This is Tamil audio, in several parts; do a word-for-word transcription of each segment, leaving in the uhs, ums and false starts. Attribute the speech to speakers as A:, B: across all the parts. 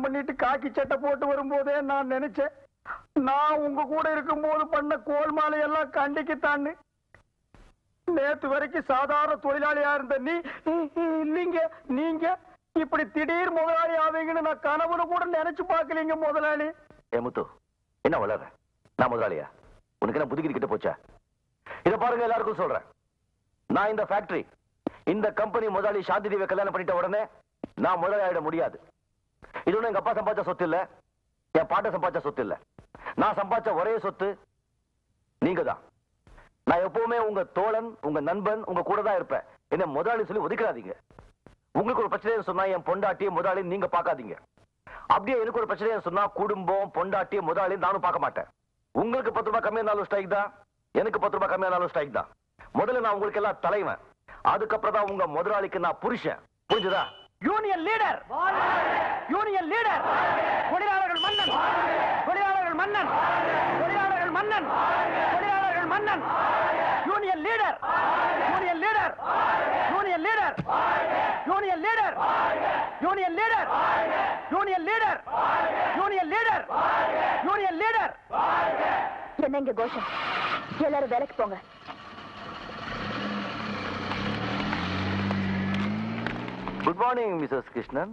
A: பண்ணிட்டு காக்கி சட்டை போட்டு வரும்போதே நான் நினைச்சேன், நான் உங்க கூட இருக்கும் போது பண்ண கோல்மாலை எல்லாம் கண்டிக்குத்தான்னு. நேத்து வரைக்கும் சாதாரண தொழிலாளியா இருந்த நீ இல்லீங்க, நீங்க இப்படி திடீர் முதலாளி ஆவீங்கன்னு நான் கனவுல கூட நினைச்சு பார்க்கலீங்க முதலாளி.
B: ஏ முத்து, என்ன வளர? நான் முதலாளியா? உனக்கு என்ன புதுக்கிட்டு கிட்ட போச்சா? இத பாருங்க, எல்லாருக்கும் சொல்றேன், நான் இந்த ஃபேக்டரி, இந்த கம்பெனி முதலாளி சாந்தி தேவியை கல்யாணம் பண்ணிட்ட உடனே நான் முதலாளி ஆயிட முடியாது. இது ஒண்ணு எங்க அப்பா சம்பாதிச்ச சொத்து இல்ல, என் பாட்ட சம்பாதிச்ச சொத்து இல்ல. நான் சம்பாதிச்ச ஒரே சொத்து நீங்க தான். நான் எப்பவுமே உங்க தோழன், உங்க நண்பன், உங்க கூட தான் இருப்பேன். என்ன முதலாளி சொல்லி ஒதுக்காதீங்க. உங்களுக்கு ஒரு பிரச்சனை சொன்னா என் பொண்டாட்டி முதலாளி நீங்க பாக்காதீங்க. அப்படியே எனக்கு ஒரு பிரச்சனை சொன்னா குடும்பம், பொண்டாட்டி, முதலாளி நானும் பார்க்க மாட்டேன். உங்களுக்கு பத்து ரூபாய் கம்மியானாலும் ஸ்ட்ரைக் தான், எனக்கு பத்து ரூபாய் கம்மியானாலும் ஸ்ட்ரைக் தான். முதல்ல நான் உங்களுக்கு எல்லாம் தலைவன், அதுக்கப்புறம் தான் உங்க முதலாளிக்கு நான் புருஷன். புரிஞ்சுதா?
A: யூனியன் லீடர், யூனியன் லீடர், தொழிலாளர்கள் மன்னன், தொழிலாளர்கள் மன்னன், தொழிலாளர்கள் மன்னன், தொழிலாளர்கள் மன்னன், union leader, union leader, union leader, union leader, union leader, union leader, union leader, union leader.
C: என்ன இங்க கோஷம்? எல்லாரும் வேலைக்கு போங்க.
B: Good morning Mrs Krishnan.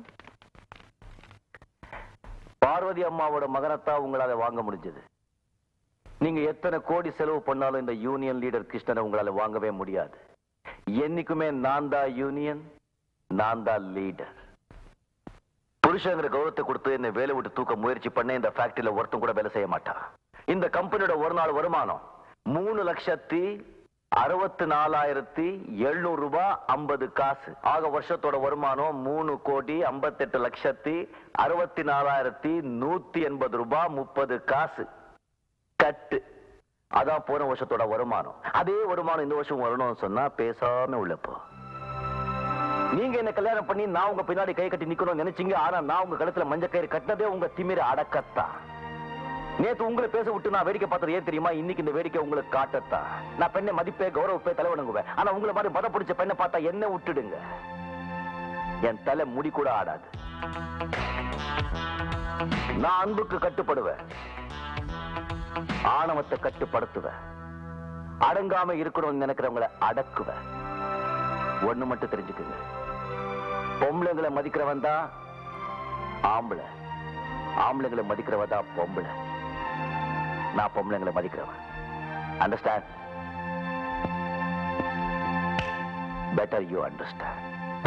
B: Parvathi அம்மாவோட மகனத்தான் உங்களால வாங்க முடிஞ்சது. நீங்க எத்தனை கோடி செலவு பண்ணாலும் இந்த யூனியன் லீடர் கிருஷ்ணனை உங்களால வாங்கவே முடியாது. என்னைக்குமே நான் தான் யூனியன், நான் தான் லீடர். புருஷங்கிற கௌரவத்தை கொடுத்து என்ன வேலை விட்டு தூக்க முயற்சி பண்ண இந்த ஃபேக்டரியில ஒருத்தம் கூட வேலை செய்ய மாட்டான். இந்த கம்பெனியோட ஒரு நாள் வருமானம் மூணு லட்சத்தி அறுபத்தி நாலாயிரத்தி எழுநூறு ரூபாய் ஐம்பது காசு. ஆக வருஷத்தோட வருமானம் மூணு கோடி ஐம்பத்தி எட்டு லட்சத்தி அறுபத்தி நாலாயிரத்தி நூத்தி எண்பது ரூபாய் முப்பது காசு கட்டு. அதான் போன வருஷத்தோட வருமானம். அதே வருமானம் இந்த வருஷம் வரணும்னு சொன்னா பேசாம உள்ளப்போ. நீங்க என்ன கல்யாணம் பண்ணி நான் உங்க பின்னாடி கை கட்டி நிக்கணும்னு நினைச்சீங்க. ஆனா நான் உங்க கழுத்துல மஞ்சள் கயிறு கட்டினதே உங்க திமிர அடக்கத்தான். நேத்து உங்களை பேச விட்டு நான் வேடிக்கை பார்த்தது ஏன் தெரியுமா? இன்னைக்கு இந்த வேடிக்கை உங்களுக்கு காட்டத்தான். நான் பெண்ணை மதிப்பே, கௌரவப்பே, தலைவணங்குவேன். ஆனா உங்களை மாதிரி மத பிடிச்ச பெண்ணை பார்த்தா என்ன விட்டுடுங்க, என் தலை முடி கூட ஆடாது. நான் அன்புக்கு கட்டுப்படுவேன், ஆணவத்தை கட்டுப்படுத்துவேன், அடங்காம இருக்கணும்னு நினைக்கிறவங்களை அடக்குவேன். ஒண்ணு மட்டும் தெரிஞ்சுக்குங்க, பொம்பளைங்களை மதிக்கிறவன் தான் ஆம்பளை, ஆம்பளைங்களை மதிக்கிறவன் தான் பொம்பளை. நான் பொம்பளைங்களை மதிக்கிறவன். Understand? Better you understand.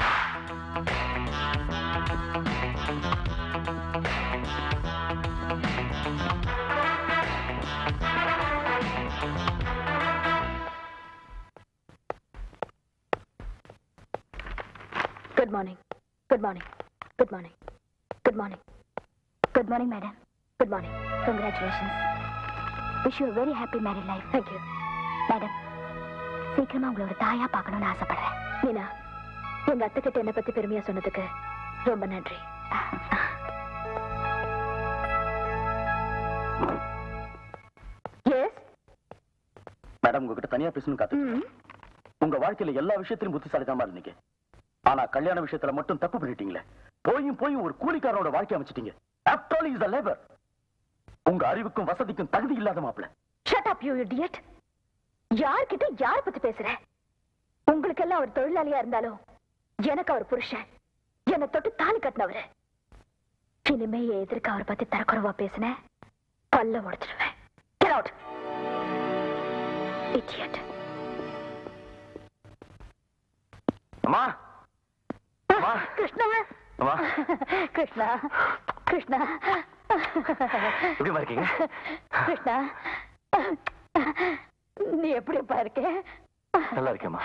C: Good morning. Good morning. Good morning. Good morning. Good morning, madam. Good morning. Congratulations. Wish you a very happy married life. Thank you. Madam, சீக்கிரமா உங்களோட தாயா பார்க்கணும்னு ஆசைப்படுறேன். மீனா, எங்க அத்தை கிட்ட என்ன பத்தி பெருமையா சொன்னதுக்கு ரொம்ப நன்றி. எஸ்
B: மேடம், உங்ககிட்ட தனியா பேசணும் காத்து. உங்க வாழ்க்கையில எல்லா விஷயத்திலும் புத்திசாலித்தனமா இருந்தீங்க. ஆனா கல்யாண விஷயத்துல மட்டும் தப்பு பண்ணிட்டீங்களே. போயும் போய் ஒரு கூலிக்காரனோட வாழ்க்கை அமைச்சிட்டீங்க. After all, he is a labor. உங்க அறிவுக்கும் வசதிக்கும் தகுதி இல்லாத மாப்பிள்ள.
C: Shut up, you idiot. யார்கிட்ட யார் பத்தி பேசுற? உங்களுக்கெல்லாம் அவர் தொழிலாளியா இருந்தாலும் எனக்கு அவர் புருஷன். என்னை தொட்டு தாலி கட்டினவரு. இனிமே எதிர்க்க அவர் பத்தி தரக்குறவா பேசின பல்ல உடைச்சிடுவேன். Get out. Idiot.
B: அம்மா, அம்மா,
C: கிருஷ்ணா,
B: அம்மா,
C: கிருஷ்ணா, கிருஷ்ணா,
B: எப்படிமா இருக்கீங்க?
C: கிருஷ்ணா, நீ எப்படிப்பா இருக்க?
B: நல்லா இருக்கேம்மா.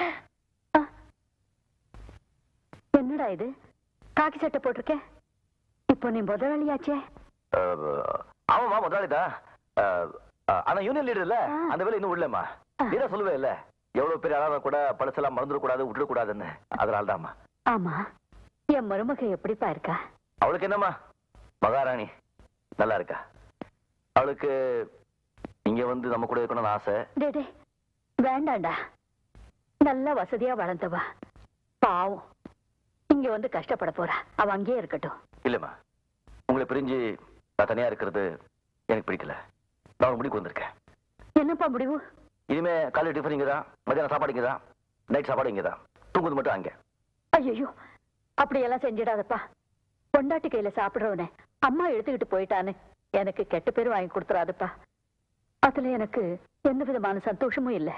C: என்னடா இது, காக்கி சட்டை போட்டிருக்க? இப்போ நீ முதலாளியாச்சே.
B: ஆமாமா, முதலாளிதா. ஆனா யூனியன் லீடர் இல்ல, அந்த வேலை இன்னும் விடலம்மா. நீதான் சொல்லுவே இல்ல, எவ்வளவு பெரிய ஆளாக கூட பழசெல்லாம் மறந்துடக்கூடாது, விட்டுடக்கூடாதுன்னு. அதனால்தாம்மா.
C: ஆமா, என் மருமக எப்படிப்பா இருக்கா?
B: அவளுக்கு என்னம்மா, மகாராணி நல்லா இருக்கா. அவளுக்கு இங்க வந்து நம்ம கூட இருக்கணும்னு ஆசை.
C: டே வேண்டாண்டா, நல்ல வசதியா வளர்ந்தவா, பாவம் இங்க வந்து கஷ்டப்பட போறா. அவ அங்கேயே இருக்கட்டும்.
B: இல்லம்மா, உங்களை பிரிஞ்சு நான் தனியா இருக்கிறது எனக்கு பிடிக்கல. நான் ஒரு முடிவுக்கு வந்திருக்கேன்.
C: என்னப்பா முடிவு?
B: இனிமே காலை டிஃபன் இங்க தான், மதியானம் சாப்பாடு இங்க தான், நைட் சாப்பாடு இங்க தான், தூங்குது மட்டும் அங்க.
C: ஐயோ, அப்படியெல்லாம் செஞ்சிடாதப்பா. பொண்டாட்டி கையில சாப்பிடுறவனே அம்மா எடுத்துக்கிட்டு போயிட்டான்னு எனக்கு கெட்ட பேர் வாங்கி கொடுத்துறாதுப்பா. அதுல எனக்கு எந்த விதமான சந்தோஷமும் இல்லை.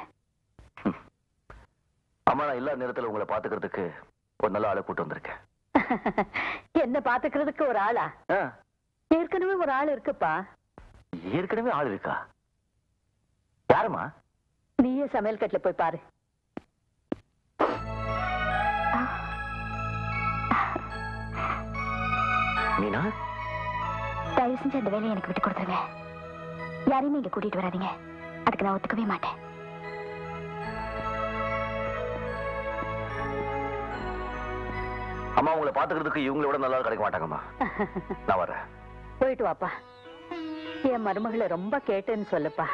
B: அம்மா, நான் இல்லாத நேரத்தில் உங்களை பாத்துக்கிறதுக்கு ஒரு நல்ல ஆளை கூட்டு வந்திருக்கேன்.
C: என்ன பாத்துக்கிறதுக்கு ஒரு ஆளா? ஏற்கனவே ஒரு ஆள் இருக்குப்பா.
B: ஏற்கனவே ஆள் இருக்கா? யாருமா?
C: நீயே சமையல் கட்டுல போய் பாரு.
B: மீனா,
C: தயவு செஞ்சு அந்த வேலையை எனக்கு விட்டு கொடுத்துருங்க. யாரையுமே இங்க கூட்டிட்டு வராதீங்க. அதுக்கு நான் ஒத்துக்கவே மாட்டேன்.
B: அம்மா, உங்களை பாத்துக்கிறதுக்கு இவங்களை விட நல்லா கிடைக்க மாட்டாங்கம்மா. நான் வரேன்.
C: போயிட்டு வாப்பா. என் மருமகளை ரொம்ப கேட்டேன்னு சொல்லுப்பா.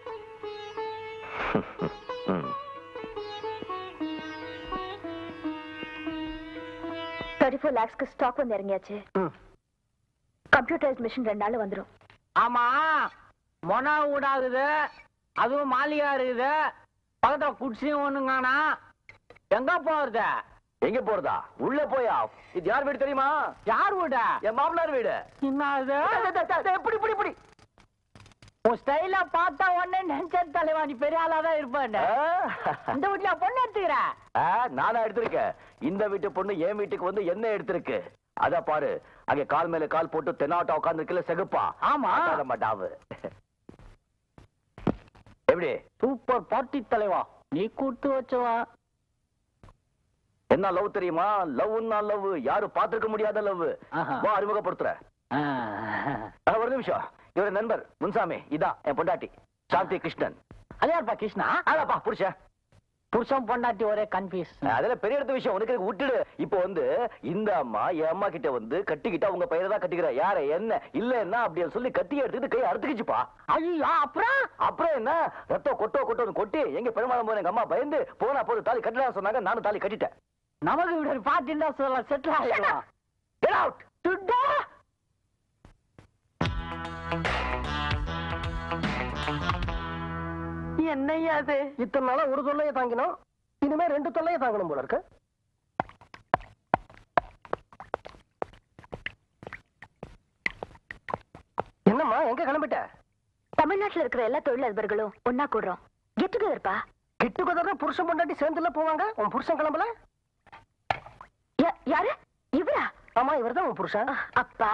C: தேர்ட்டி ஃபோர் லேக்ஸ்க்கு ஸ்டாக் வந்து இறங்கியாச்சு. கம்ப்யூட்டரைஸ் மிஷின் ரெண்டு நாள் வந்துடும்.
A: ஆமா, மொனா ஊடாகுது, அதுவும் மாளிகா இருக்குது, பக்கத்துல குடிசையும் ஒண்ணுங்கானா. எங்க போறது?
B: எங்க போறதா? உள்ள போயா? இது யார் வீடு தெரியுமா?
A: யார் வீடு?
B: என் மாமனார் வீடு.
A: என்னது?
B: எப்படி இப்படி இப்படி
A: உன் ஸ்டைல பார்த்தா உடனே நினைச்சது தலைவா, நீ பெரிய ஆளாதான் இருப்பான். இந்த வீட்டுல பொண்ணு எடுத்துக்கிற?
B: நானா எடுத்திருக்கேன். இந்த வீட்டு பொண்ணு என் வீட்டுக்கு வந்து என்ன எடுத்திருக்கு? அத பாரு, அங்க கால் மேல கால் போட்டு தென்னாட்டா உட்கார்ந்து செகுப்பா.
A: ஆமா,
B: மாட்டாவு. எப்படி?
A: சூப்பர் பார்ட்டி தலைவா, நீ கூட்டு வச்சவா.
B: என்ன லவ் தெரியுமா? லவ்னா லவ், யாரும் பாத்துக்க முடியாத லவ். வா, அறிமுகப்படுத்துற. ஒரு நிமிஷம். இவர நண்பர் முன்சாமி, இதான் என் பொண்டாட்டி சாந்தி கிருஷ்ணன்.
A: அதையாப்பா கிருஷ்ணா?
B: அதாப்பா புருஷன்.
A: புருஷன் பொண்டாட்டி ஒரே கன்ஃபியூஸ்.
B: அதெல்லாம் பெரிய எடுத்த விஷயம், உனக்கு விட்டுடு. இப்போ வந்து இந்த அம்மா என் அம்மா கிட்ட வந்து கட்டிக்கிட்டா உங்க பையனை தான் கட்டிக்கிற. யார என்ன இல்லன்னா அப்படின்னு சொல்லி கட்டி எடுத்துக்கிட்டு கை அறுத்துக்கிச்சுப்பா.
A: ஐயோ, அப்புறம்
B: அப்புறம் என்ன? ரத்தம் கொட்டோ கொட்டோன்னு கொட்டி எங்க பெருமாள் போன எங்க அம்மா பயந்து போனா போது தாலி கட்டலாம் சொன்னாங்க. நானும் தாலி கட்டிட்டேன்.
A: நமக்கு இப்படி பாத்தீங்கன்னா சொல்லலாம், செட்டில் ஆகலாம்.
B: Get out!
A: என்னையா அது?
D: இத்தனை நாளா ஒரு தொல்லையை தாங்கினோம், இனிமே ரெண்டு தொல்லையை தாங்கணும் போல இருக்கு. என்னம்மா, எங்க கிளம்பிட்ட?
C: தமிழ்நாட்டுல இருக்கிற எல்லா தொழிலதிபர்களும் ஒன்னா கூடுறோம். கெட் டுகெதர்ப்பா.
D: கெட் டுகெதர் புருஷன் பொண்டாட்டி சேர்ந்துல போவாங்க. உன் புருஷன் கிளம்பல?
C: யாரு? இவரா?
D: ஆமா, இவர் தான் உன் புருஷன்.
C: அப்பா,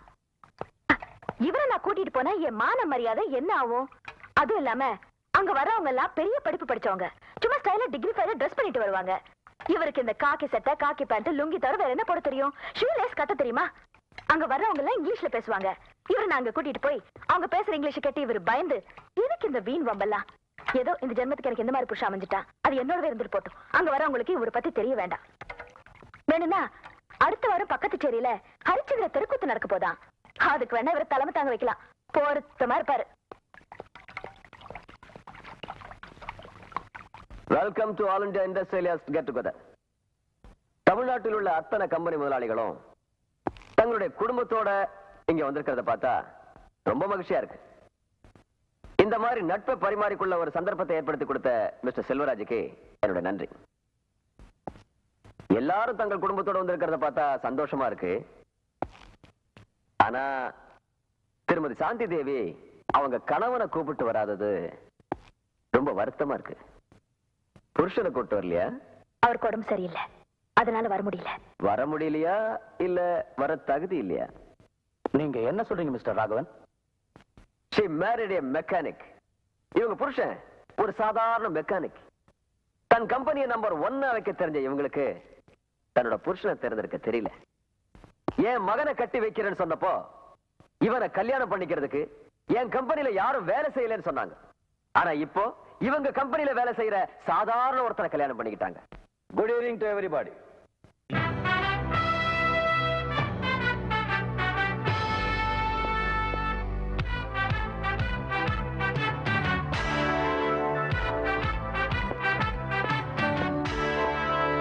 C: இவரை நான் கூட்டிட்டு போனா என் மான மரியாதை என்ன ஆகும்? அதுவும் இல்லாம அங்க வரவங்க எல்லாம் பெரிய படிப்பு படிச்சவங்க. சும்மா ஸ்டைல டிகிரி ஃபைல ட்ரெஸ் பண்ணிட்டு வருவாங்க. இவருக்கு இந்த காக்கி சட்டை, காக்கி பேண்ட், லுங்கி தவிர வேற என்ன போட தெரியும்? ஷூ லேஸ் கட்ட தெரியுமா? அங்க வர்றவங்க எல்லாம் இங்கிலீஷ்ல பேசுவாங்க. இவரை நாங்க கூட்டிட்டு போய் அவங்க பேசுற இங்கிலீஷ் கேட்டு இவர் பயந்து எனக்கு இந்த வீண் வம்பெல்லாம். ஏதோ இந்த ஜென்மத்துக்கு எனக்கு இந்த மாதிரி புருஷன் அமைஞ்சிட்டா, அது என்னோடவே இருந்துட்டு போட்டும். அங்க வரவங்களுக்கு இவரை பத்தி தெரிய வேண்டாம். வேணும்னா அடுத்த வாரம் பக்கத்து சேரியில ஹரிச்சந்திர தெருக்கூத்து நடக்க போதான். அதுக்கு வேணா இவரை தலைமை தாங்க வைக்கலாம். பொருத்தமா இருப்பாரு.
B: Welcome to all India industrialist get together. தமிழ்நாட்டில் உள்ள அத்தனை கம்பெனி முதலாளிகளும் தங்களுடைய குடும்பத்தோட இங்க வந்திருக்கிறத பார்த்தா ரொம்ப மகிழ்ச்சியா இருக்கு. இந்த மாதிரி நட்பை பரிமாறிக்குள்ள ஒரு சந்தர்ப்பத்தை ஏற்படுத்தி கொடுத்த மிஸ்டர் செல்வராஜுக்கு என்னோட நன்றி. எல்லாரும் தங்கள் குடும்பத்தோட வந்திருக்கிறத பார்த்தா சந்தோஷமா இருக்கு. ஆனா திருமதி சாந்தி தேவி அவங்க கணவனை கூப்பிட்டு வராதது ரொம்ப வருத்தமா இருக்கு. புருஷனை கூப்பிட்டு வரலையா?
C: அவருக்கு உடம்பு சரியில்லை, அதனால வர முடியல.
B: வர முடியலையா இல்ல வர தகுதி இல்லையா?
D: நீங்க என்ன சொல்றீங்க mister Raghavan?
B: She married a mechanic. இவங்க புருஷன் ஒரு சாதாரண மெக்கானிக். தன் கம்பெனியை நம்பர் ஒன்னா வைக்க தெரிஞ்ச இவங்களுக்கு தன்னோட புருஷனை தேர்ந்தெடுக்க தெரியல. என் மகனை கட்டி வைக்கிறேன்னு சொன்னப்போ இவனை கல்யாணம் பண்ணிக்கிறதுக்கு என் கம்பெனில யாரும் வேலை செய்யலன்னு சொன்னாங்க. ஆனா இப்போ இவங்க கம்பெனில வேலை செய்யற சாதாரண ஒருத்தனை கல்யாணம் பண்ணிக்கிட்டாங்க. Good evening to everybody.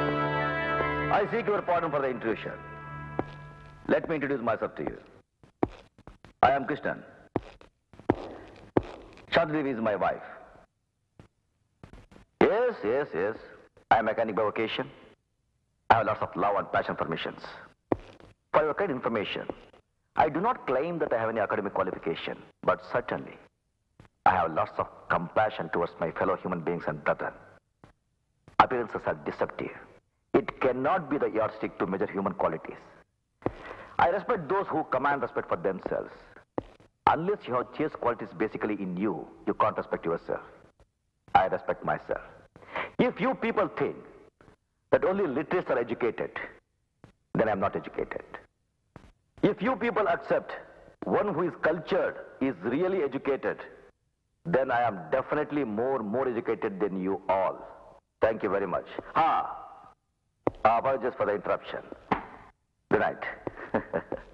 B: I seek your pardon for the intrusion. Let me introduce myself to you. I am Krishnan. Shanti is my wife. Yes, yes, yes. I am a mechanic by vocation. I have lots of love and passion for missions. For your kind information, I do not claim that I have any academic qualification, but certainly I have lots of compassion towards my fellow human beings and brethren. Appearances are deceptive. It cannot be the yardstick to measure human qualities. I respect those who command respect for themselves. Unless you have chaste qualities basically in you, you can't respect yourself. I respect myself. If you people think that only literates are educated, then I'm not educated. If you people accept one who is cultured is really educated, then I am definitely more, more educated than you all. Thank you very much. Ah, apologies for the interruption. Good night.